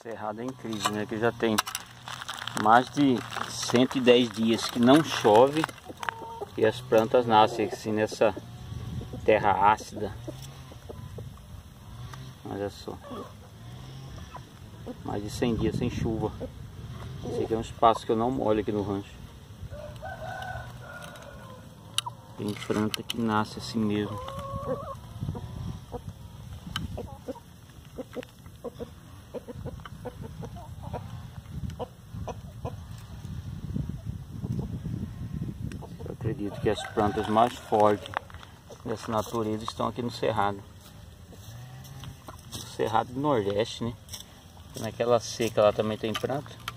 Cerrado é incrível, né? Que já tem mais de 110 dias que não chove e as plantas nascem assim nessa terra ácida. Olha só, mais de 100 dias sem chuva. Esse aqui é um espaço que eu não molho aqui no rancho. Tem planta que nasce assim mesmo. Eu acredito que as plantas mais fortes dessa natureza estão aqui no Cerrado. No Cerrado do Nordeste, né? Naquela seca lá também tem planta.